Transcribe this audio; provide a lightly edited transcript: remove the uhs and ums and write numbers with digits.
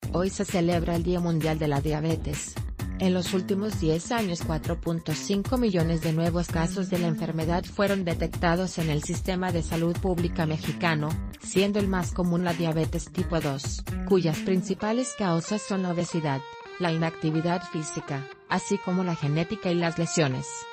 Hoy se celebra el Día Mundial de la Diabetes. En los últimos 10 años 4.5 millones de nuevos casos de la enfermedad fueron detectados en el sistema de salud pública mexicano, siendo el más común la diabetes tipo 2, cuyas principales causas son la obesidad, la inactividad física, así como la genética y las lesiones.